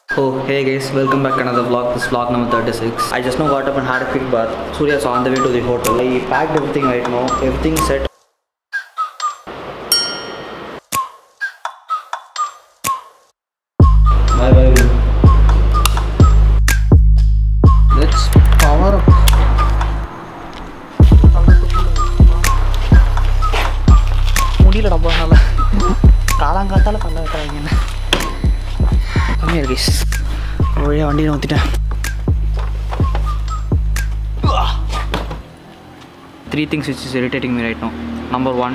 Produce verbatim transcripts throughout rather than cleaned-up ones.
Oh hey guys, welcome back to another vlog. This vlog number thirty-six. I just now got up and had a quick bath. Surya's on the way to the hotel. I packed everything right now. Everything's set. Bye bye. Let's power up. முடியல டப்பானால காலாங்காத்தால பண்ண வைக்கிறாங்க. Come here guys. வழியாக வண்டியில் ஊற்றிட்டேன். Three things which is irritating me right now. Number one,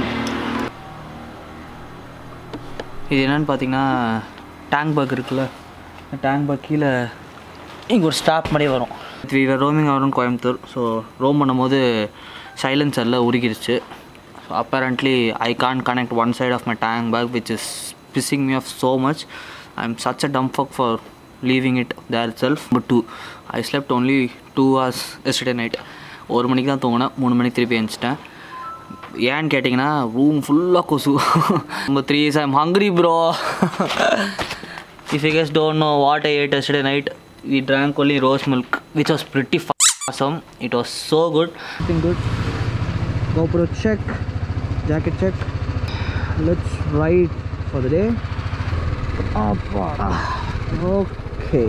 இது என்னன்னு பார்த்தீங்கன்னா tank bag இருக்குல்ல, டேங்க் பக் கீழே இங்கே ஒரு ஸ்டாப் மாதிரி வரும். வி ஆர் ரோமிங் ஆகும் கோயம்புத்தூர். ஸோ ரோம் பண்ணும்போது சைலன்சரில் உருகிருச்சு. So apparently I can't connect one side of my tank bag which is pissing me off so much. I'm such a dumb fuck for leaving it there itself. But two, I slept only two hours yesterday night. ஒரு மணிக்கு தான் தூங்கினேன், மூணு மணிக்கு திருப்பி எழுந்துச்சிட்டேன். ஏன்னு கேட்டிங்கன்னா room ஃபுல்லாக கொசு. Number three is I'm hungry bro. If you guys don't know what I ate yesterday night, we drank only rose milk which was pretty awesome. It was so good. Everything good. GoPro check, jacket check. Let's ride for the day. Okay.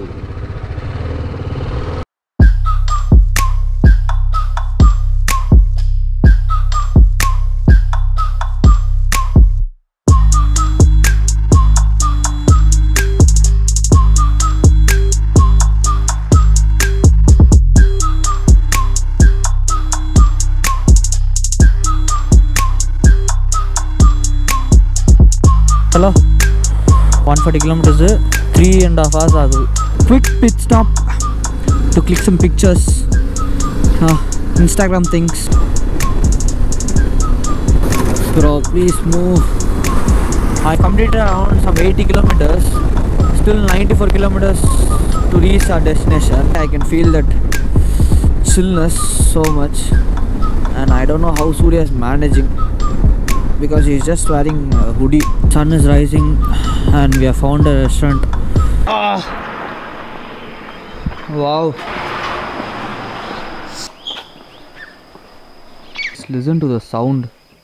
Hello. one forty kilometers, three and a half hours ago. Quick pit stop to click some pictures, uh, Instagram things. Bro, please move. I completed around some eighty kilometers. Still ninety-four kilometers to reach our destination. I can feel that chillness so much, and I don't know how Surya is managing, because he's just wearing a hoodie. Sun is rising and we have found a restaurant. Ah, wow. Just listen to the sound.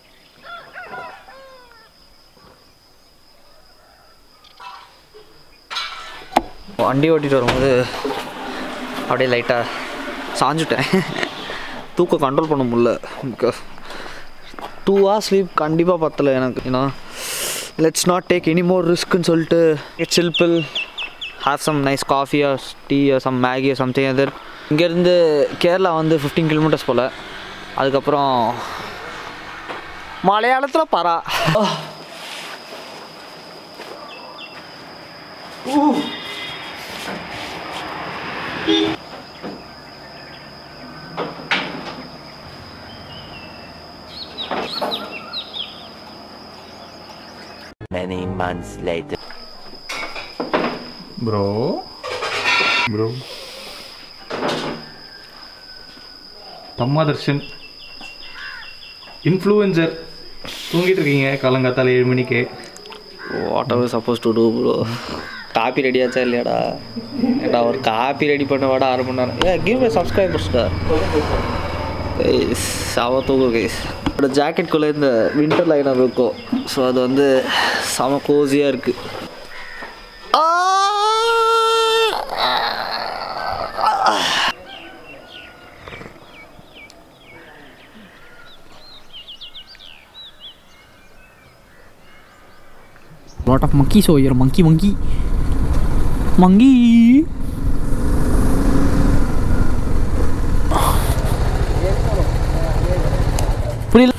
வண்டி ஓட்டிட்டு வரும்போது அப்படியே லைட்டாக சாஞ்சுட்டேன். தூக்கம் control பண்ண முடியல. Because two hours sleep கண்டிப்பாக பத்தலை எனக்கு. ஏன்னா let's not take any more ரிஸ்க்குன்னு சொல்லிட்டு chill pill, have some nice coffee or tea or some Maggi or something other. இங்கேருந்து கேரளா வந்து ஃபிஃப்டீன் கிலோமீட்டர்ஸ் போல். அதுக்கப்புறம் மலையாளத்தில் பரா. Many months later. Bro, bro. தம்மாதர்ஷன் இன்ஃப்ளூயன்சர் தூங்கிட்டு இருக்கீங்க காலங்காத்தால ஏழு மணிக்கு. What are we supposed to do bro? Coffee ரெடியாச்சா இல்லையாடா? ஏடா ஒரு காப்பி ரெடி பண்ண வாடா ஆறு மணி நேரம். ஏ கிவ் மை சப்ஸ்கிரைபர்ஸ்டா. கைஸ் சாவ தூக்கு கைஸ். என்னோட ஜாக்கெட்குள்ளே இந்த வின்டர் லைனர் இருக்கும். ஸோ அது வந்து செம கோசியாக இருக்குது. Lot of monkeys over here. Monkey, monkey, monkey. புரியல.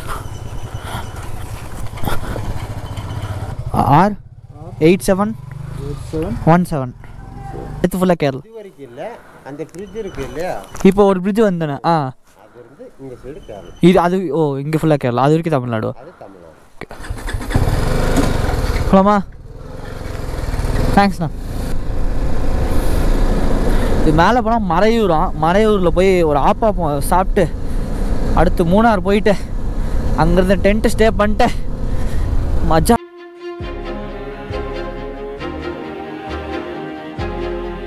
R eight seven one seven இது ஃபுல்லாக கேரளா. அந்த பிரிட்ஜ் இருக்கு இல்லையா, இப்போ ஒரு பிரிட்ஜ் வந்தேண்ணே. ஆ இது அது ஓ இங்கே ஃபுல்லாக கேரளா. அது வரைக்கும் தமிழ்நாடு. போலாமா? தேங்க்ஸ்ண்ணா. இது மேலே போனால் மறையூராம். மறையூரில் போய் ஒரு ஆப்பா சாப்பிட்டு அடுத்து மூணார் போயிட்டு அங்கேருந்து டென்ட்டு ஸ்டே பண்ணிட்டு மஜா.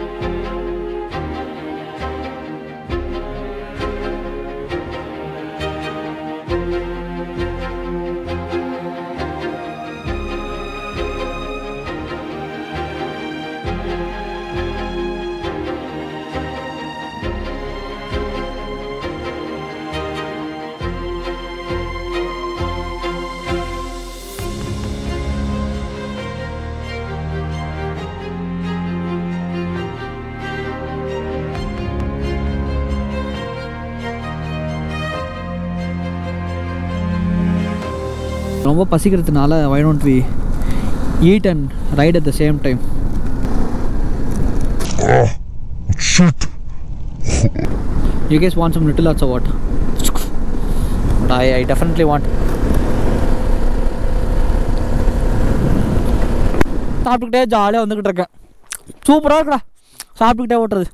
ரொம்ப பசிக்கிறதுனால why don't we eat and ride at the same time. Oh, shit. You guys want some little lots of what? But I, I definitely want. சாப்பிட்டுக்கிட்டே ஜாலியாக வந்துக்கிட்டு இருக்கேன். சூப்பராக இருக்குடா சாப்பிட்டுக்கிட்டே ஓட்டுறது.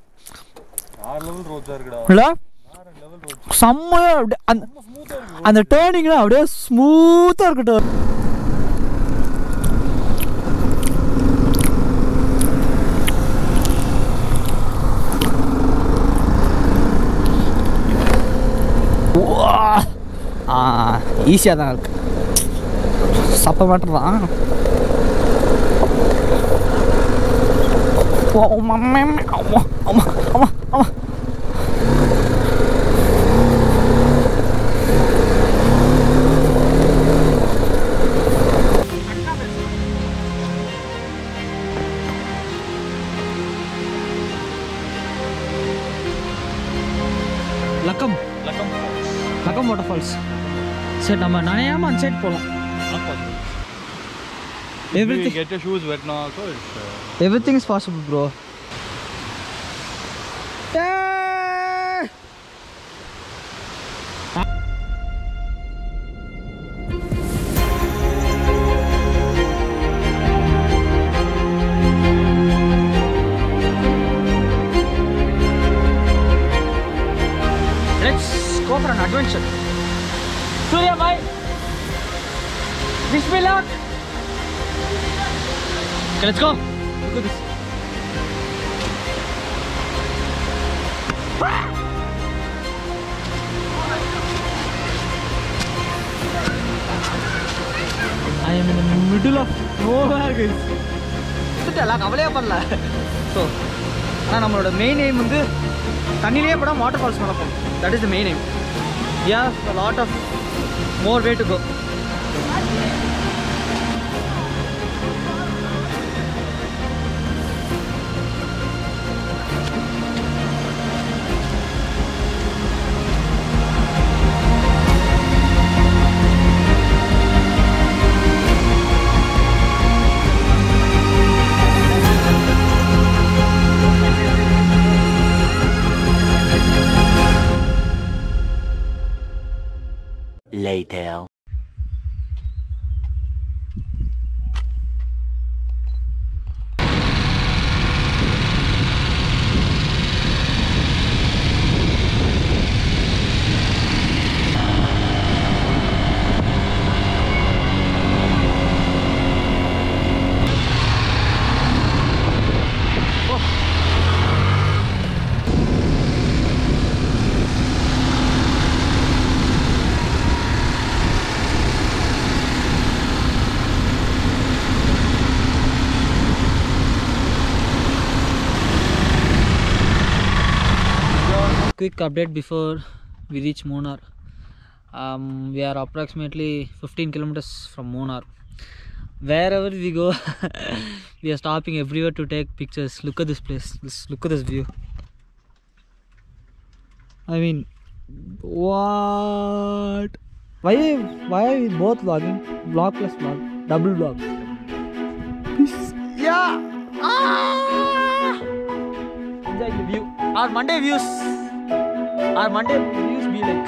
இல்லை செம்மையாக அப்படியே அந்த அந்த டேர்னிங்லாம் அப்படியே ஸ்மூத்தாக இருக்கட்டும். ஆ ஈஸியாக தான் இருக்கு. சப்ப மேட்டர் தான். ஆமா ஆமா ஆமா ஆமா லக்கம் லக்கம் லக்கம் வாட்டர் ஃபால்ஸ். சரி நம்ம நனையாமல் அந்த சைட் போகலாம். Everything. Get your shoes wet now also. It's, uh... Everything is possible, bro. Yeah! Let's go for an adventure. Surya bhai, wish me luck. Okay, let's go. Look at this. I am in the middle of nowhere, guys. இதெல்லாம் கவலையே பண்ணல. So ஆனால் நம்மளோட main aim வந்து தண்ணியிலே கூட water falls மேலே போகணும். That is the main aim. Yeah, a lot of more way to go. Later. Quick update before we reach Munnar. Um, we are approximately fifteen kilometers from Munnar. Wherever we go, we are stopping everywhere to take pictures. Look at this place. This, look at this view. I mean, what? Why? Why are we both vlogging? Vlog plus vlog, double vlog. Yeah. Ah! Enjoy the view. Our Monday views. Our Monday views be like.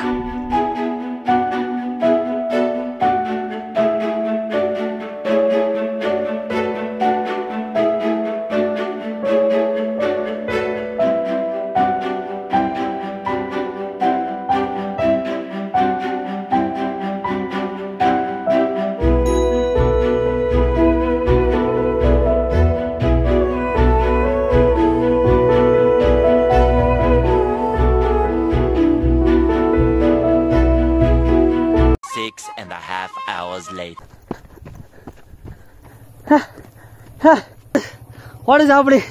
Six and a half hours later. What is happening?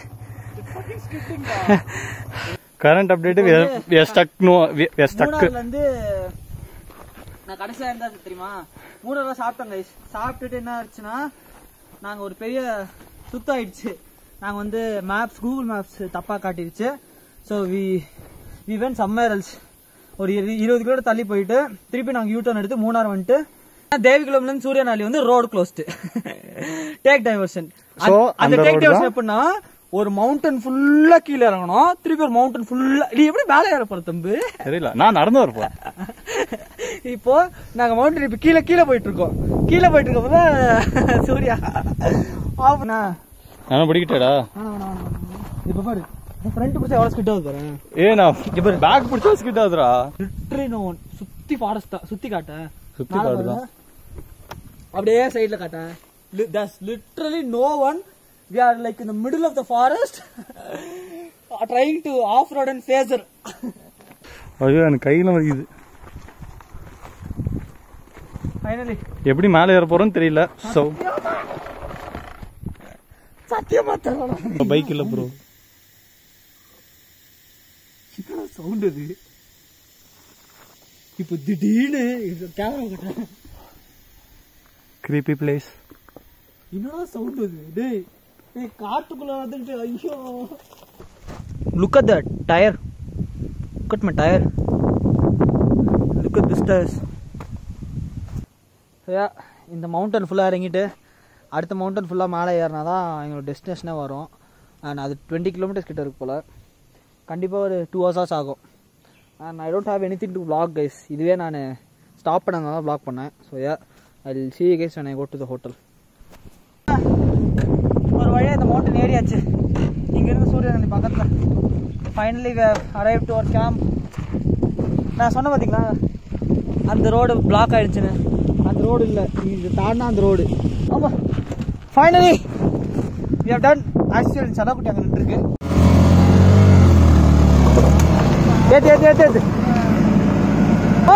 Current update, we are, we are stuck. No, we, we are stuck. மூணாறுலேருந்து நான் கடைசியாக இருந்தால் தெரியுமா மூணாறுல சாப்பிட்டோம் guys. சாப்பிட்டுட்டு என்ன ஆச்சுன்னா நாங்கள் ஒரு பெரிய சுத்தம் ஆயிடுச்சு. நாங்கள் வந்து மேப்ஸ் கூகுள் மேப்ஸ் தப்பாக காட்டிடுச்சு. So we we went somewhere else. ஒரு இருபது கிலோமீட்டர் தள்ளி போயிட்டு திருப்பி நாங்கள் யூ டர்ன் எடுத்து மூணாறு வந்துட்டு தேவிகுளம்லேருந்து சூரியநாளி வந்து road closed, take diversion. So, அந்த அந்த டேக் road டைவர்ஷன் தான் எப்படின்னா ஒரு மவுண்டன் ஃபுல்லா கீழே இறங்கணும், திருப்பி ஒரு மவுண்டன் ஃபுல்லா. நீ எப்படி மேலே ஏற போற தம்பு? தெரியல, நான் நடந்து வரப்போம். இப்போ நாங்க மவுண்டன் இப்ப கீழே கீழே போயிட்டு இருக்கோம். கீழே போயிட்டு இருக்கப்பதான் சூர்யா ஆஃப்னா நான் பிடிக்கிட்டேடா. இப்ப பாரு ஃப்ரண்ட் பிடிச்சா எவ்வளவு ஸ்கிட் ஆகுது பாரு. ஏ நான் பேக் பிடிச்சா ஸ்கிட் ஆகுதுடா. Literally no one. சுத்தி ஃபாரஸ்ட் தான். சுத்தி காட்ட சுத்தி காட்டுதான். அப்படியே சைடுல காட்ட. There's literally no one. We are like in the middle of the forest trying to off-road and phaser. ஐயோ எனக்கு கையில வலிக்குது. Finally. எப்படி மேலே ஏற போறோம்னு தெரியல. சோ சத்தியமா தெரியல. பைக் இல்ல ப்ரோ. என்ன சவுண்ட் இது? இப்போ திடீர்னு கேமரா கட்ட. creepy place. என்னடா சவுண்ட் இது? டேய் டேய் காட்டுக்குள்ள வந்துட்டு ஐயோ. Look at that tire. Look at my tire. Look at this tires. யா இந்த மவுண்டன் ஃபுல்லாக இறங்கிட்டு அடுத்த மவுண்டன் ஃபுல்லாக மேலே ஏறினா தான் எங்களோட டெஸ்டினேஷனே வரும். அண்ட் அது டுவெண்ட்டி கிலோமீட்டர்ஸ் கிட்ட இருக்கு போல். கண்டிப்பாக ஒரு டூ ஹவர்ஸாஸ் ஆகும். And I don't have anything to vlog guys. இதுவே நான் ஸ்டாப் பண்ணால் தான் vlog பண்ணேன். So yeah I will see you guys when I go to the hotel. ஒரு வழியாக இந்த மவுண்டன் ஏரியாச்சு. இங்கேருந்து சூரியநெல்லி பக்கத்தில். Finally we have arrived to our camp. நான் சொன்ன பார்த்தீங்களா அந்த ரோடு பிளாக் ஆகிடுச்சுன்னு. அந்த ரோடு இல்லை, இது தாண்டினா அந்த ரோடு. ஆமாம் finally we have done. Actually சதாக்குட்டி அங்கே நின்றுருக்கு. ஏத்து ஏத்து ஏத்து ஏத்து ஆ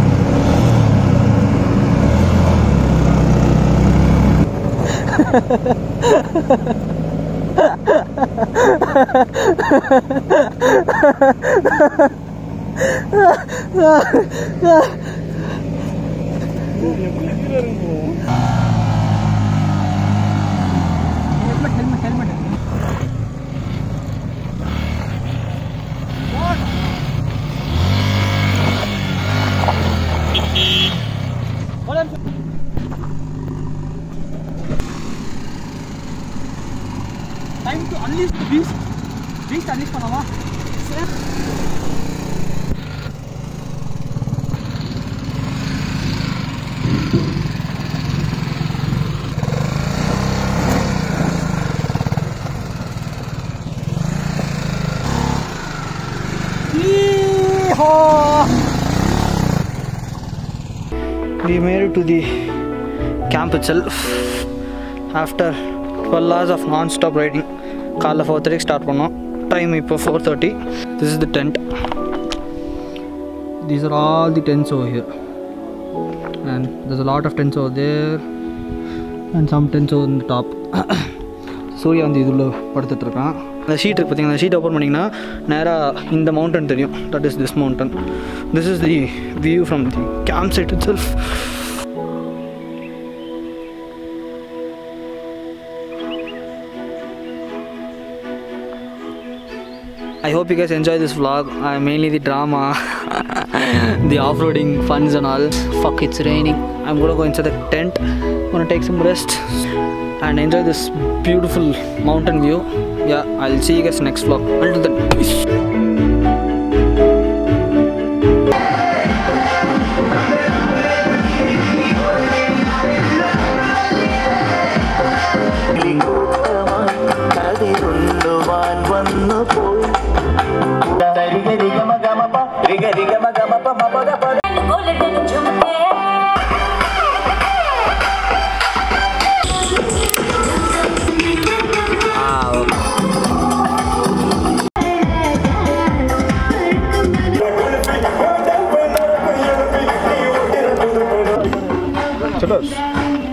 helmet helmet helmet time to unleash the beast. Beast unleash பண்ணவா? We made it to the camp itself after twelve hours of non-stop riding. காலைல ஃபோர் தேர்ட்டிக்கு ஸ்டார்ட் பண்ணோம். டைம் இப்போ four thirty. This is the tent. These are all the tents over here. And there's a lot of tents over there. And some tents over on the top. Surya வந்து இதில் படுத்துட்டு இருக்கான். அந்த sheet இருக்கு பார்த்தீங்கன்னா, அந்த ஷீட் ஓப்பன் பண்ணிங்கன்னா நேராக இந்த மவுண்டன் தெரியும். That is this mountain. This is the view from the camp site itself. I hope you guys enjoy this vlog. Uh, mainly the drama, the off-roading funs and all. Fuck, it's raining. I'm gonna go inside the tent. Gonna take some rest and enjoy this beautiful mountain view. Yeah, I'll see you guys next vlog. Until then, peace.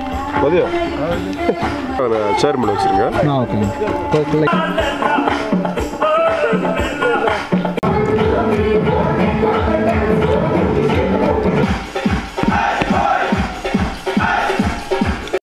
Share பண்ணி வச்சுருங்க. Okay.